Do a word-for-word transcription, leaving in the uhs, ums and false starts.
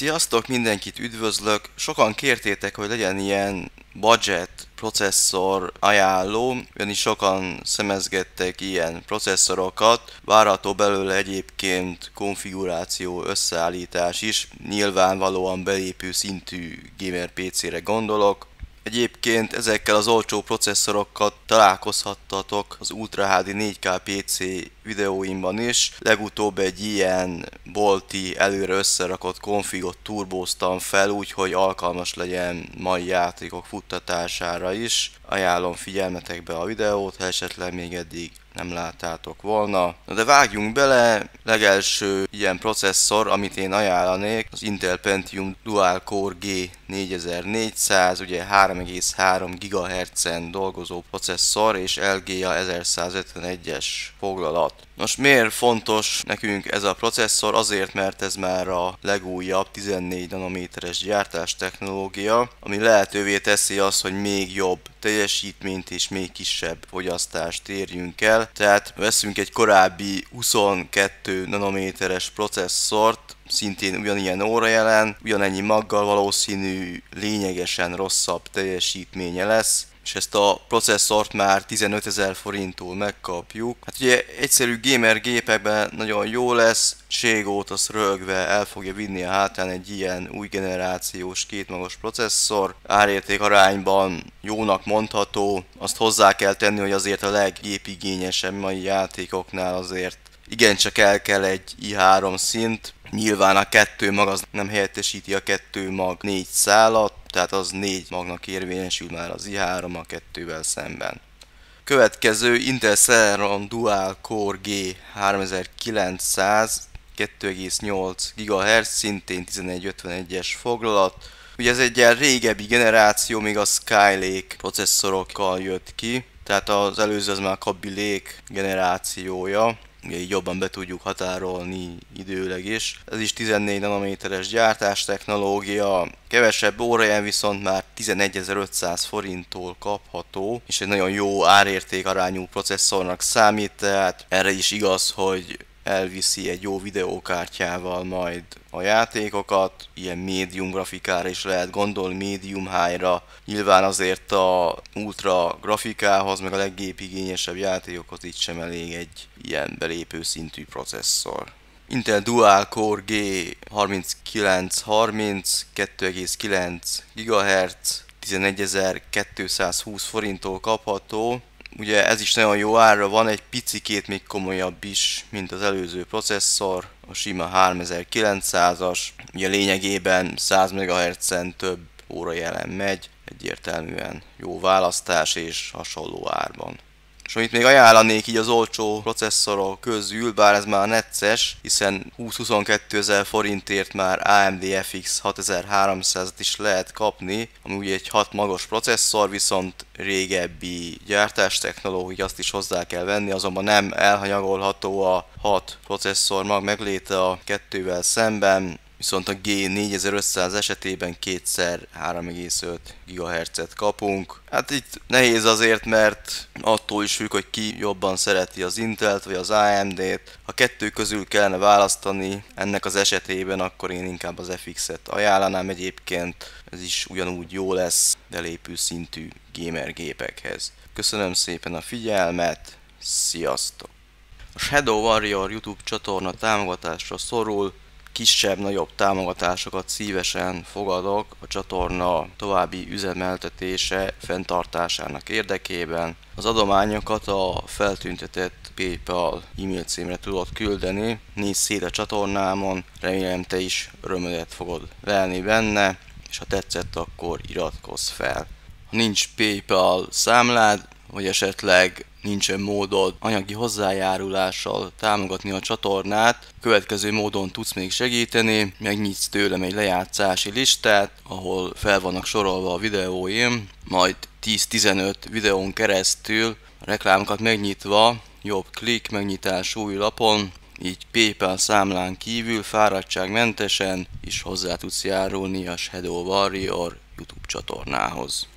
Sziasztok, mindenkit üdvözlök! Sokan kértétek, hogy legyen ilyen budget processzor ajánló, ugyanis sokan szemezgettek ilyen processzorokat. Várható belőle egyébként konfiguráció, összeállítás is, nyilvánvalóan belépő szintű gamer pé cére gondolok. Egyébként ezekkel az olcsó processzorokkal találkozhattatok az Ultra há dé négy ká pé cé videóimban is. Legutóbb egy ilyen bolti, előre összerakott konfigot turbóztam fel, úgyhogy alkalmas legyen mai játékok futtatására is. Ajánlom figyelmetekbe a videót, ha esetleg még eddig nem láttátok volna. Na de vágjunk bele, legelső ilyen processzor, amit én ajánlanék, az Intel Pentium Dual Core G négyezer-négyszáz, ugye három egész három gigahertzen dolgozó processzor és el gé á ezerszázötvenegyes foglalat. Most miért fontos nekünk ez a processzor? Azért, mert ez már a legújabb tizennégy nanométeres gyártás technológia, ami lehetővé teszi azt, hogy még jobb teljesítményt és még kisebb fogyasztást érjünk el. Tehát veszünk egy korábbi huszonkettő nanométeres processzort, szintén ugyanilyen órajelen, ugyanennyi maggal valószínű, lényegesen rosszabb teljesítménye lesz, és ezt a processzort már tizenötezer forinttól megkapjuk. Hát ugye egyszerű gamer gépekben nagyon jó lesz, Ségót azt rögve el fogja vinni a hátán egy ilyen új generációs kétmagos processzor. Árérték arányban jónak mondható, azt hozzá kell tenni, hogy azért a leggépigényesebb mai játékoknál azért igencsak el kell egy i három szint. Nyilván a kettő mag az nem helyettesíti a kettő mag négy szálat, tehát az négy magnak érvényesül már az i három a kettővel szemben. Következő Intel Celeron Dual Core G háromezer-kilencszáz, kettő egész nyolc gigahertz, szintén tizenegyötvenegyes foglalat. Ugye ez egy ilyen régebbi generáció, még a Skylake processzorokkal jött ki, tehát az előző az már a Kaby Lake generációja. Ugye így jobban be tudjuk határolni időleg is. Ez is tizennégy nanométeres gyártás technológia, kevesebb órajen viszont már tizenegyezer-ötszáz forinttól kapható, és egy nagyon jó árérték arányú processzornak számít, tehát erre is igaz, hogy elviszi egy jó videókártyával majd a játékokat, ilyen médium grafikára is lehet gondolni, médium high-ra. Nyilván azért a ultra grafikához, meg a leggépigényesebb játékokhoz itt sem elég egy ilyen belépő szintű processzor. Intel Dual Core G harminckilenc harminc, kettő egész kilenc gigahertz, tizenegyezer-kétszázhúsz forinttól kapható. Ugye ez is nagyon jó ára van, egy picikét még komolyabb is, mint az előző processzor, a sima háromezer-kilencszázas, ugye lényegében száz megahertzen több órajelen megy, egyértelműen jó választás és hasonló árban. És amit még ajánlanék így az olcsó processzorok közül, bár ez már necces, hiszen húsz-huszonkétezer forintért már á em dé ef iksz hatezer-háromszázat is lehet kapni, ami ugye egy hat magos processzor, viszont régebbi gyártás technológia, azt is hozzá kell venni, azonban nem elhanyagolható a hat processzor mag megléte a kettővel szemben. Viszont a G négyezer-ötszáz esetében kétszer három egész öt gigahertzet kapunk. Hát itt nehéz azért, mert attól is függ, hogy ki jobban szereti az Intelt vagy az á em dét. Ha kettő közül kellene választani ennek az esetében, akkor én inkább az ef iksz-et ajánlanám. Egyébként ez is ugyanúgy jó lesz belépő szintű gamer gépekhez. Köszönöm szépen a figyelmet, sziasztok! A Shadow Warrior YouTube csatorna támogatásra szorul. Kisebb-nagyobb támogatásokat szívesen fogadok a csatorna további üzemeltetése, fenntartásának érdekében. Az adományokat a feltüntetett PayPal e-mail címre tudod küldeni. Nézz szét a csatornámon, remélem te is örömödet fogod lelni benne, és ha tetszett, akkor iratkozz fel. Ha nincs PayPal számlád, vagy esetleg nincsen módod anyagi hozzájárulással támogatni a csatornát, következő módon tudsz még segíteni, megnyitsz tőlem egy lejátszási listát, ahol fel vannak sorolva a videóim, majd tíz-tizenöt videón keresztül a reklámokat megnyitva, jobb klik, megnyitás új lapon, így PayPal számlán kívül fáradtságmentesen is hozzá tudsz járulni a Shadow Warrior YouTube csatornához.